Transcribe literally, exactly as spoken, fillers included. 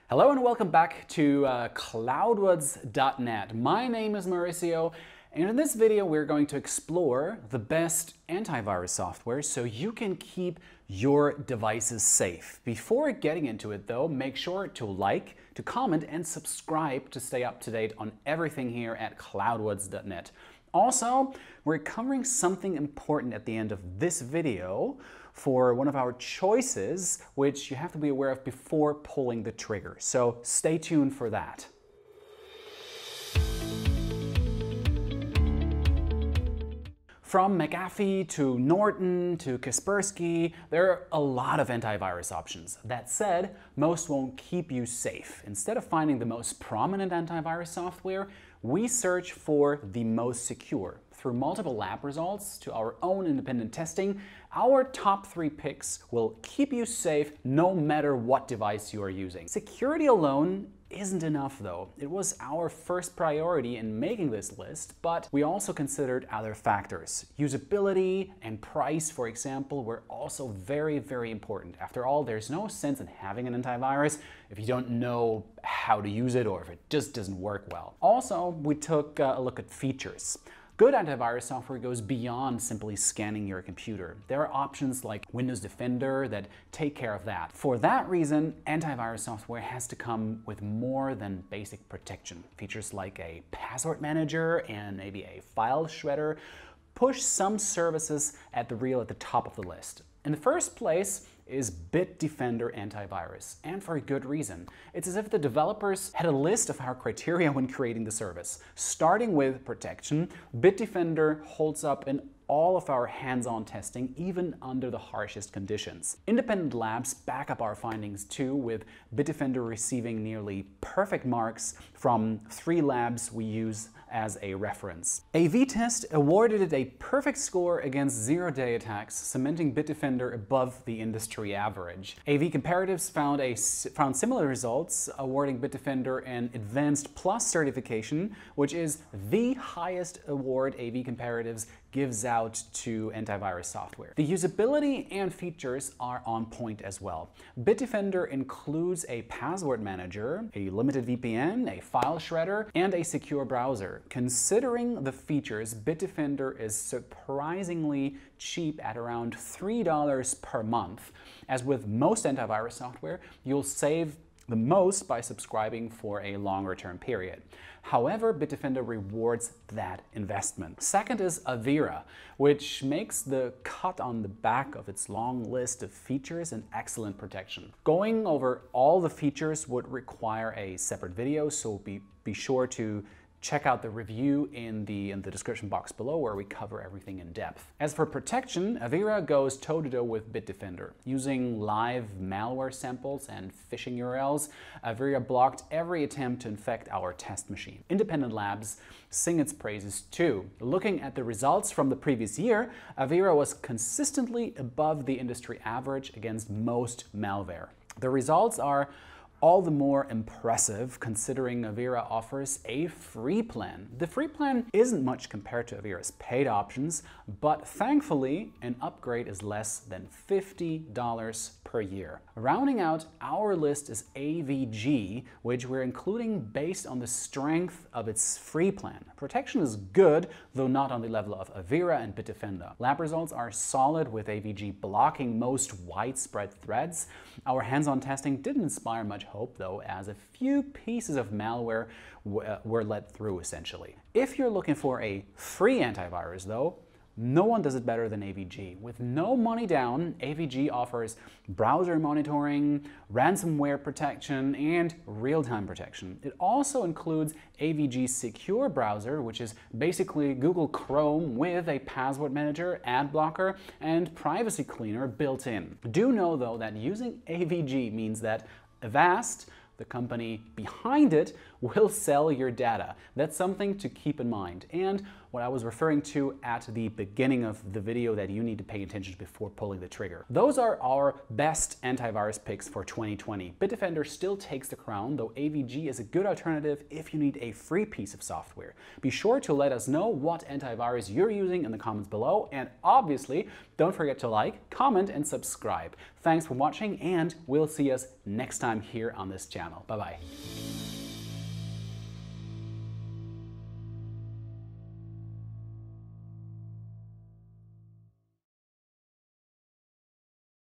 Hello and welcome back to uh, cloudwoods dot net. My name is Mauricio, and in this video we're going to explore the best antivirus software so you can keep your devices safe. Before getting into it though, make sure to like, to comment, and subscribe to stay up to date on everything here at cloudwoods dot net. Also, we're covering something important at the end of this video for one of our choices, which you have to be aware of before pulling the trigger. So stay tuned for that. From McAfee to Norton to Kaspersky, there are a lot of antivirus options. That said, most won't keep you safe. Instead of finding the most prominent antivirus software, we search for the most secure. Through multiple lab results to our own independent testing, our top three picks will keep you safe no matter what device you are using. Security alone isn't enough though. It was our first priority in making this list, but we also considered other factors. Usability and price, for example, were also very, very important. After all, there's no sense in having an antivirus if you don't know how to use it or if it just doesn't work well. Also, we took a look at features. Good antivirus software goes beyond simply scanning your computer. There are options like Windows Defender that take care of that. For that reason, antivirus software has to come with more than basic protection. Features like a password manager and maybe a file shredder push some services at the real at the top of the list. In the first place is Bitdefender Antivirus, and for a good reason. It's as if the developers had a list of our criteria when creating the service. Starting with protection, Bitdefender holds up in all of our hands-on testing, even under the harshest conditions. Independent labs back up our findings too, with Bitdefender receiving nearly perfect marks from three labs we use as a reference. A V-Test awarded it a perfect score against zero-day attacks, cementing Bitdefender above the industry average. A V Comparatives found, a, found similar results, awarding Bitdefender an Advanced Plus certification, which is the highest award A V Comparatives gives out to antivirus software. The usability and features are on point as well. Bitdefender includes a password manager, a limited V P N, a file shredder, and a secure browser. Considering the features, Bitdefender is surprisingly cheap at around three dollars per month. As with most antivirus software, you'll save the most by subscribing for a longer term period. However, Bitdefender rewards that investment. Second is Avira, which makes the cut on the back of its long list of features an excellent protection. Going over all the features would require a separate video, so be, be sure to check out the review in the, in the description box below where we cover everything in depth. As for protection, Avira goes toe-to-toe with Bitdefender. Using live malware samples and phishing U R Ls, Avira blocked every attempt to infect our test machine. Independent labs sing its praises too. Looking at the results from the previous year, Avira was consistently above the industry average against most malware. The results are all the more impressive considering Avira offers a free plan. The free plan isn't much compared to Avira's paid options, but thankfully an upgrade is less than fifty dollars per year. Rounding out our list is A V G, which we're including based on the strength of its free plan. Protection is good, though not on the level of Avira and Bitdefender. Lab results are solid, with A V G blocking most widespread threats. Our hands-on testing didn't inspire much hope though, as a few pieces of malware were let through essentially. If you're looking for a free antivirus though, no one does it better than A V G. With no money down, A V G offers browser monitoring, ransomware protection, and real-time protection. It also includes A V G's secure browser, which is basically Google Chrome with a password manager, ad blocker, and privacy cleaner built in. Do know though that using A V G means that Avast, the company behind it, will sell your data. That's something to keep in mind. And what I was referring to at the beginning of the video that you need to pay attention to before pulling the trigger. Those are our best antivirus picks for twenty twenty. Bitdefender still takes the crown, though A V G is a good alternative if you need a free piece of software. Be sure to let us know what antivirus you're using in the comments below, and obviously don't forget to like, comment, and subscribe. Thanks for watching, and we'll see us next time here on this channel. Bye bye.